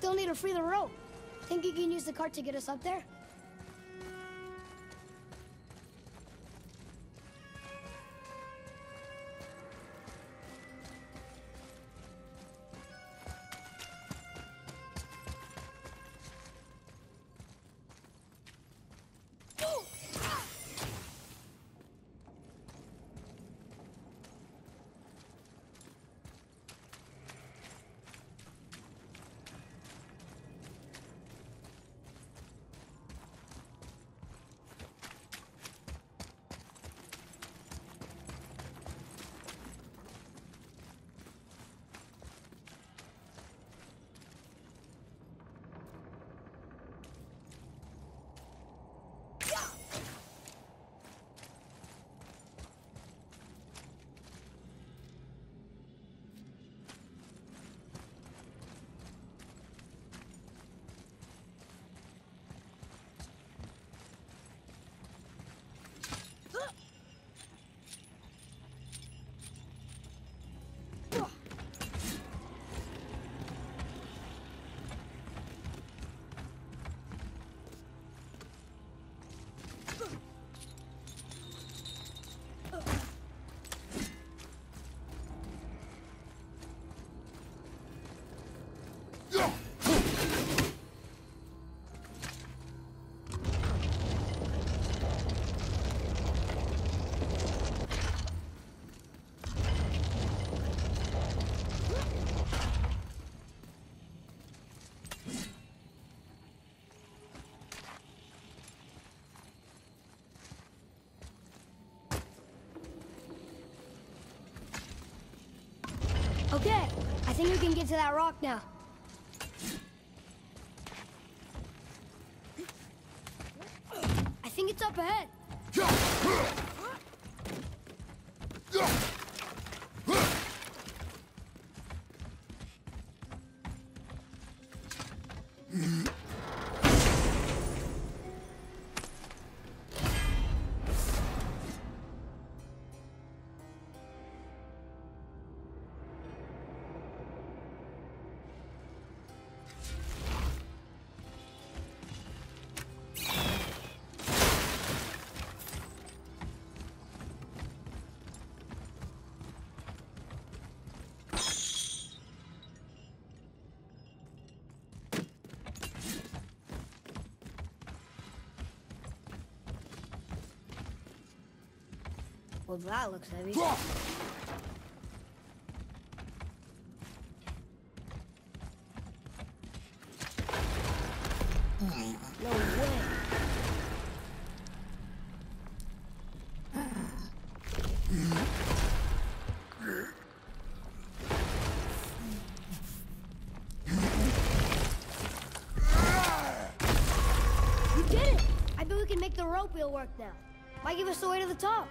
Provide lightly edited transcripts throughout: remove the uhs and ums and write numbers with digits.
still need to free the rope. Think you can use the cart to get us up there? Okay, I think we can get to that rock now. I think it's up ahead. Well, that looks heavy. No way. You did it! I bet we can make the rope wheel work now. Might give us the way to the top.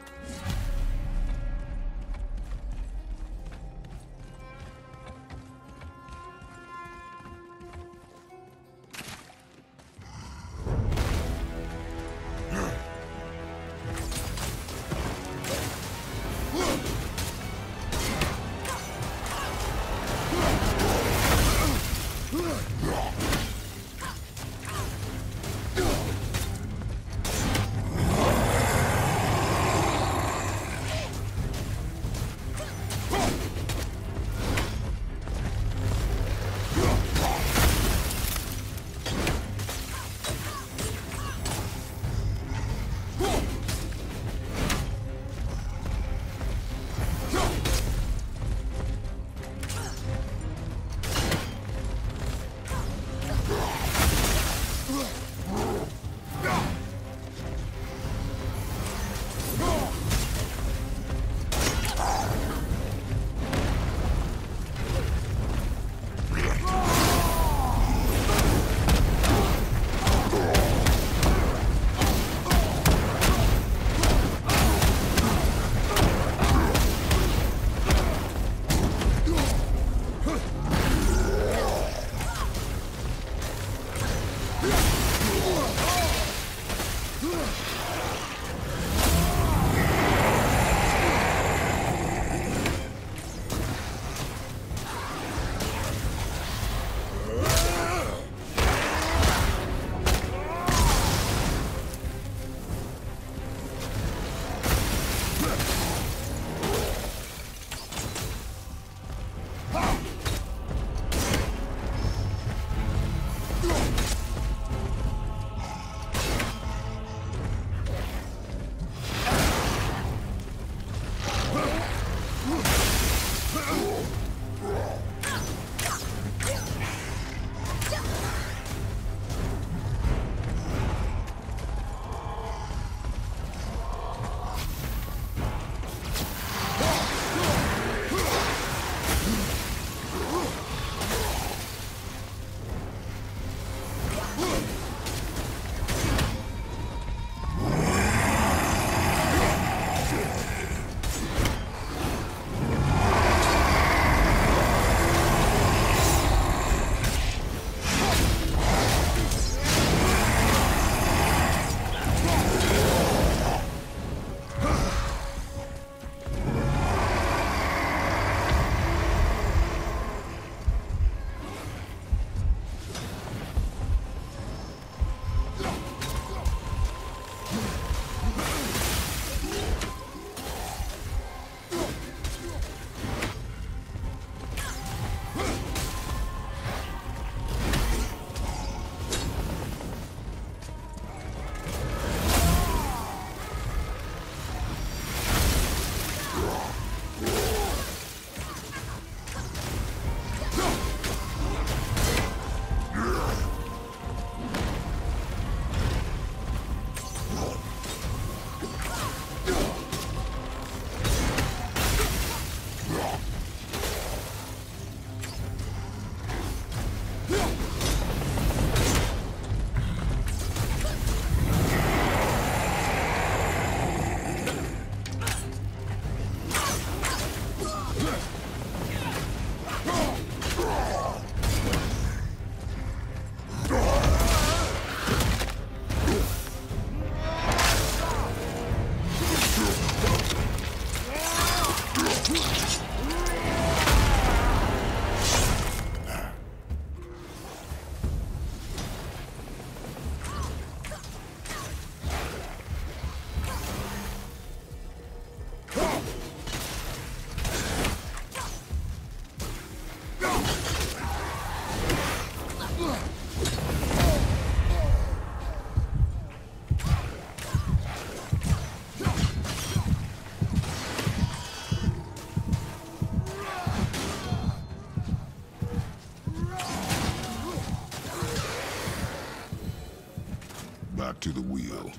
Back to the wheel.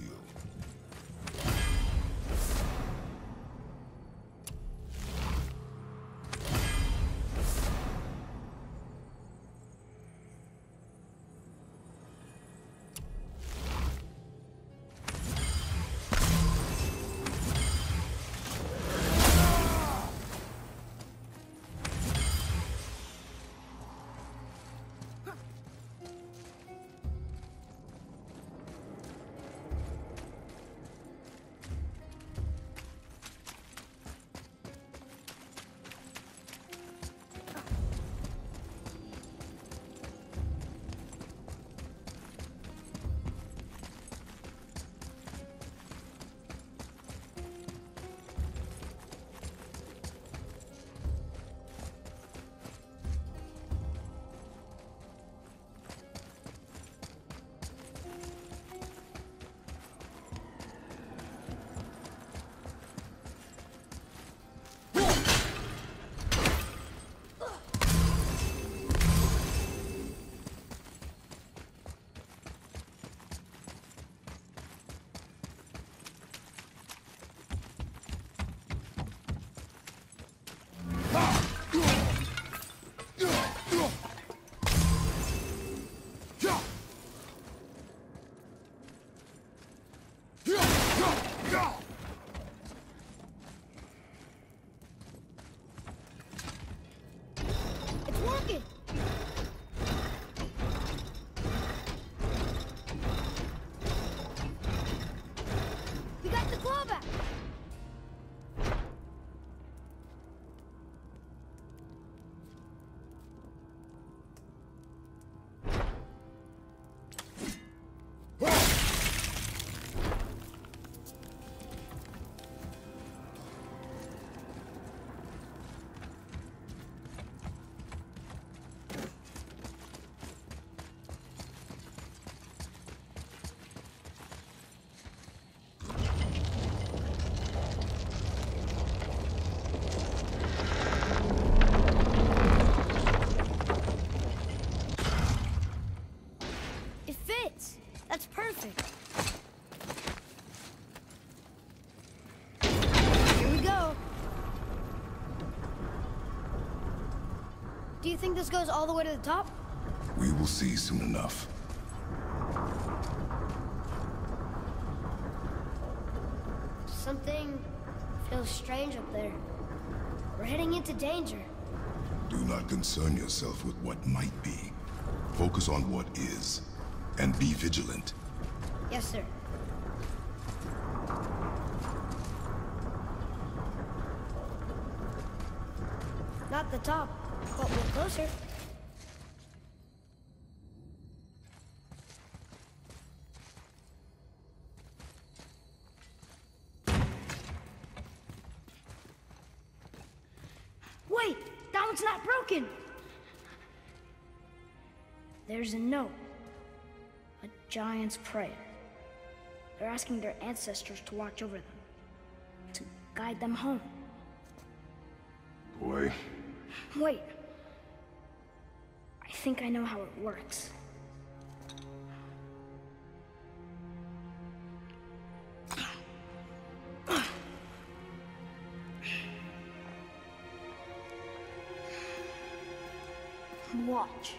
That's perfect. Here we go. Do you think this goes all the way to the top? We will see soon enough. Something feels strange up there. We're heading into danger. Do not concern yourself with what might be. Focus on what is. And be vigilant. Yes, sir. Not the top, but we're closer. Wait! That one's not broken! There's a note. A giant's prayer. They're asking their ancestors to watch over them. To guide them home. Boy. Wait. I think I know how it works. Watch.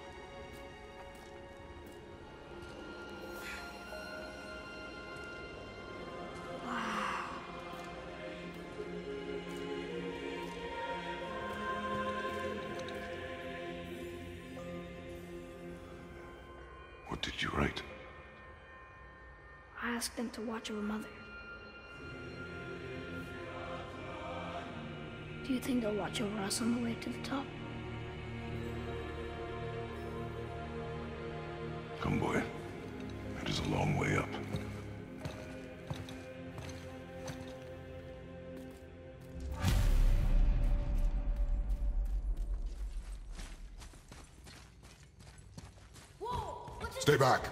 What did you write? I asked them to watch over Mother. Do you think they'll watch over us on the way to the top? Come, boy. It is a long way up. Stay back.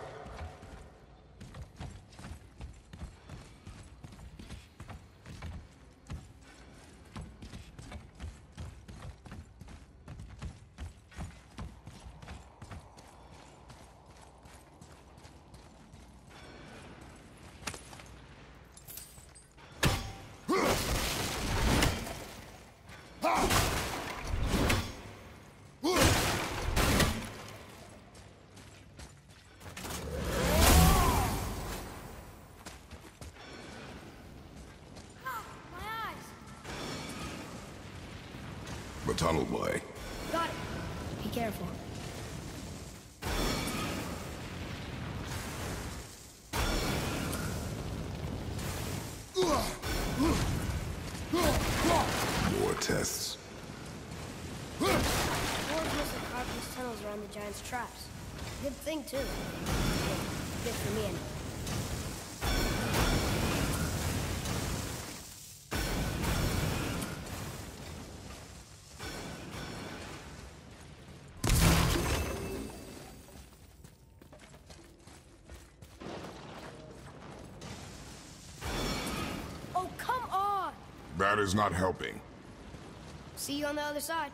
tunnel boy. Got it. Be careful. More tests. Forge must have carved these tunnels around the giant's traps. Good thing, too. Good for me, anyway. Oh, come on! That is not helping. See you on the other side.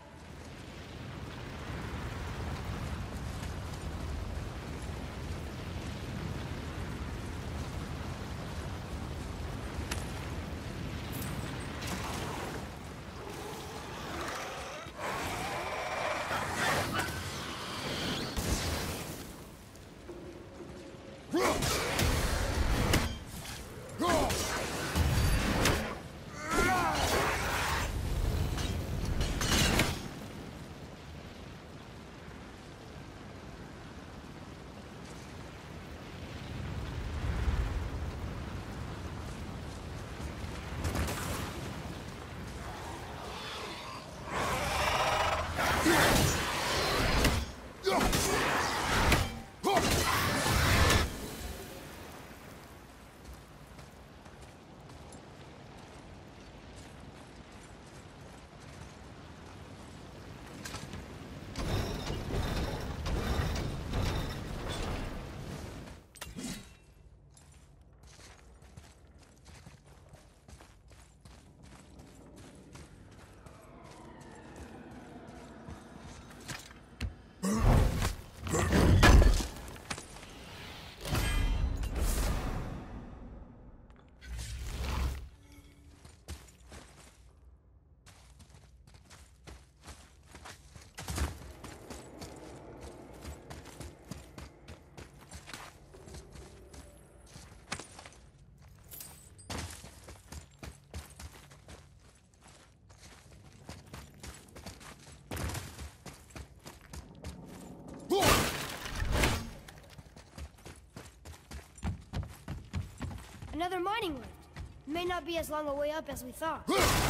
Another mining lift. May not be as long a way up as we thought.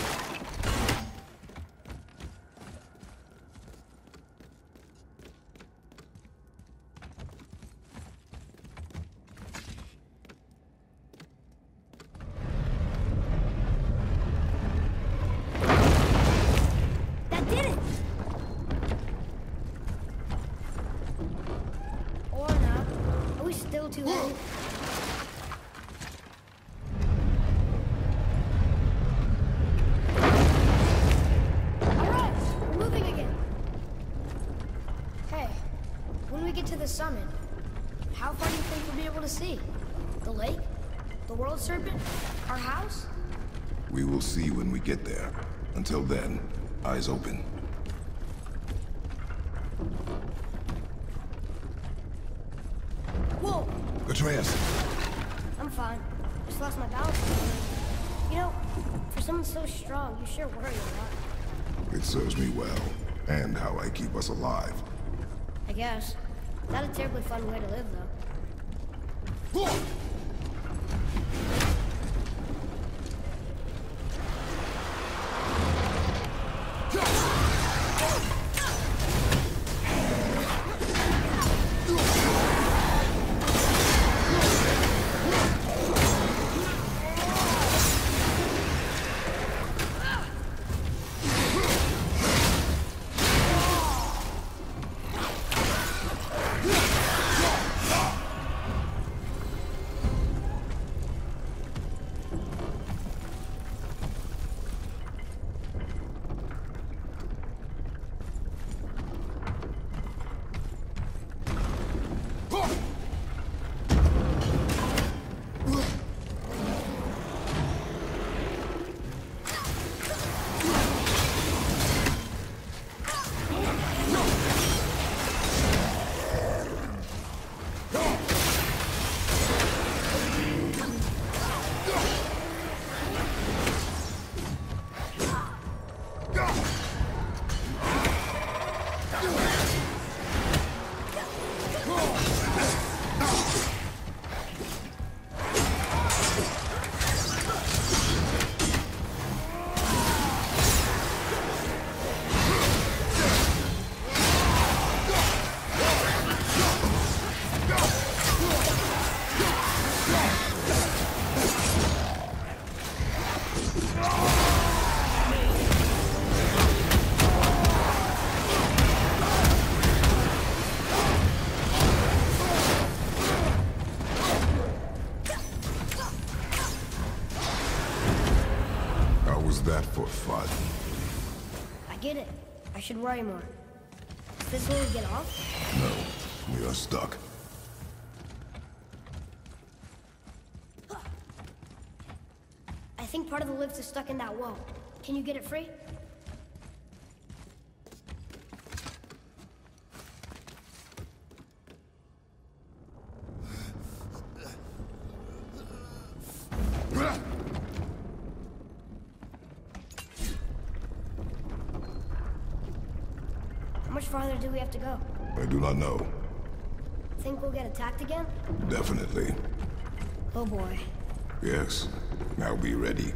That did it! Or not. Are we still too heavy? The summit. How far do you think we'll be able to see? The lake? The world serpent? Our house? We will see when we get there. Until then, eyes open. Whoa! Atreus! I'm fine. Just lost my balance. You know, for someone so strong, you sure worry a lot. It serves me well, and how I keep us alive. I guess. Not a terribly fun way to live, though. get it. I should worry more. Is this where we get off? No, we are stuck. I think part of the lift is stuck in that wall. Can you get it free? How much farther do we have to go? I do not know. Think we'll get attacked again? Definitely. Oh boy. Yes. Now be ready.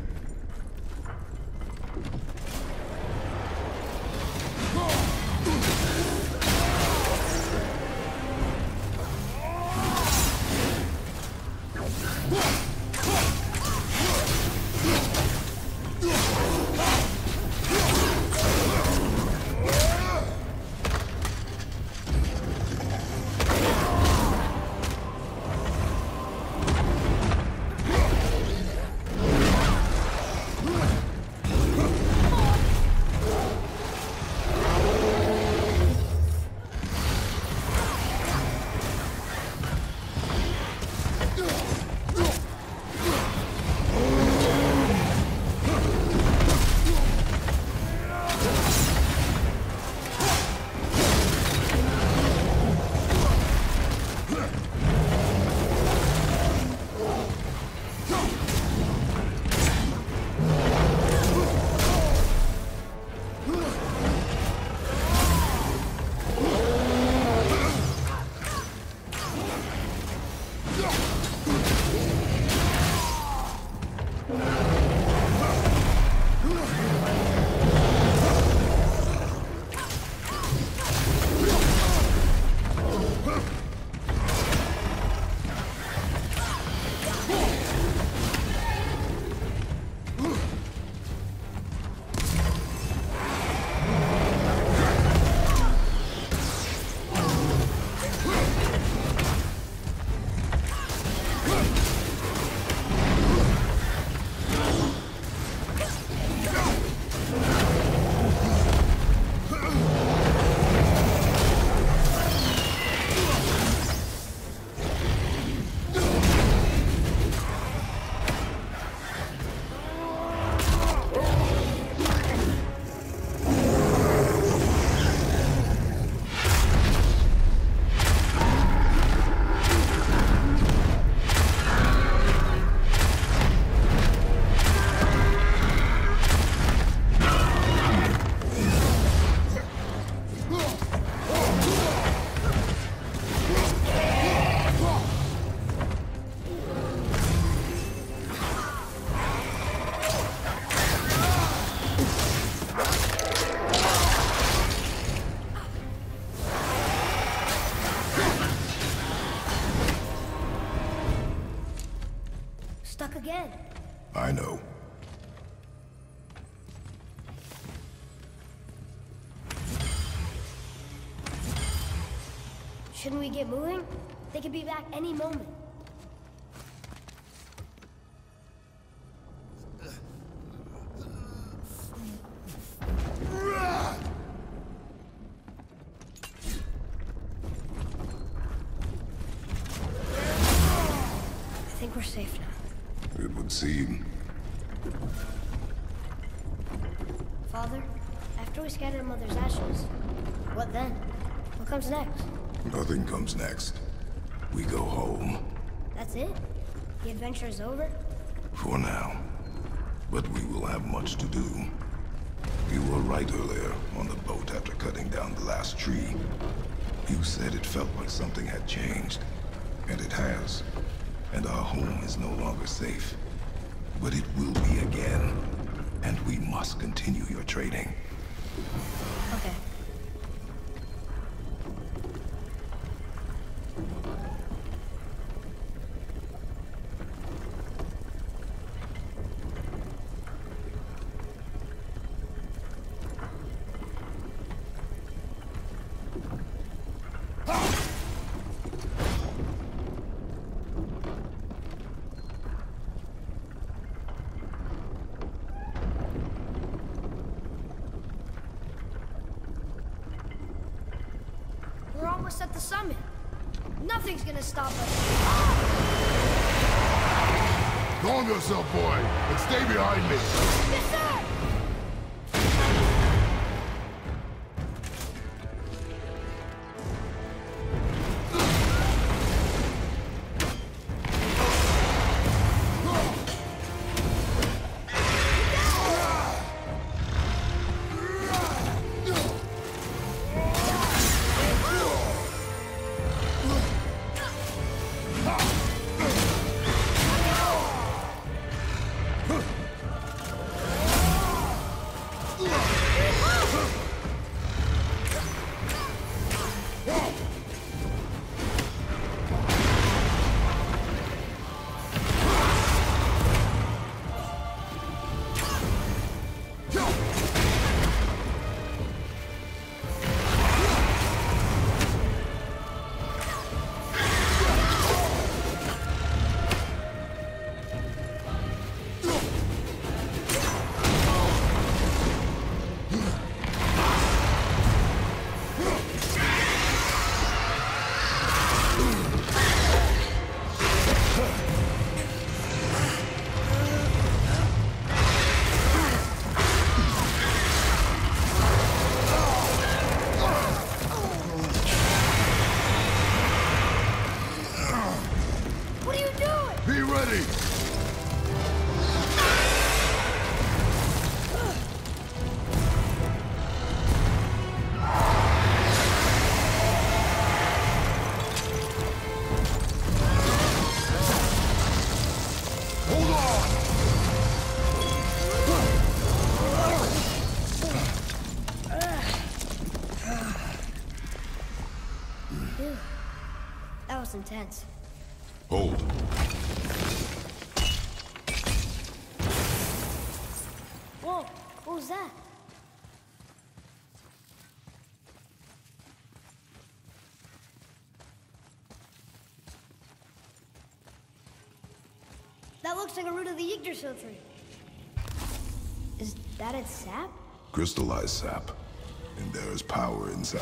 Stuck again. I know. Shouldn't we get moving? They could be back any moment. I think we're safe now. It would seem. Father, after we scatter Mother's ashes, what then? What comes next? Nothing comes next. We go home. That's it? The adventure is over? For now. But we will have much to do. You were right earlier on the boat after cutting down the last tree. You said it felt like something had changed. And it has. And our home is no longer safe. But it will be again. And we must continue your training. Okay. us at the summit. Nothing's gonna stop us. Calm yourself, boy, and stay behind me. Yes, sir! Be ready! Hold on! That was intense. Hold. Whoa, what was that? That looks like a root of the Yggdrasil tree. Is that its sap? Crystallized sap. And there is power inside.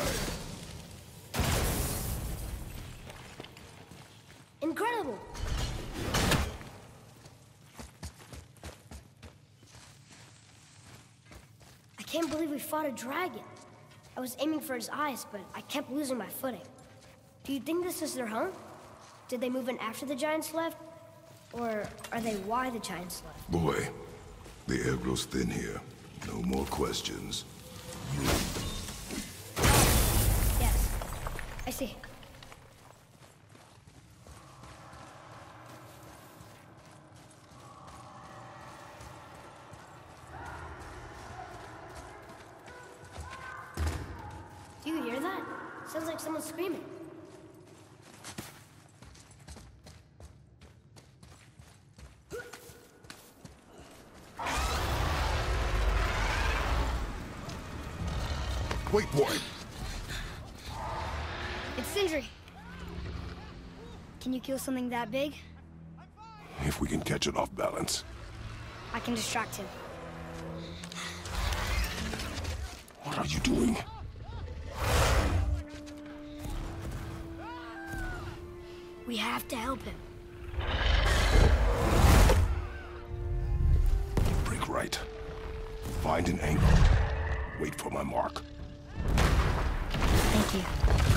Incredible! I can't believe we fought a dragon. I was aiming for his eyes, but I kept losing my footing. Do you think this is their home? Did they move in after the giants left? Or are they why the giants left? Boy, the air grows thin here. No more questions. Yes, I see. Do you hear that? Sounds like someone screaming. Wait, boy. It's Sindri. Can you kill something that big? If we can catch it off balance. I can distract him. What are you doing? We have to help him. Break right. Find an angle. Wait for my mark. Thank you.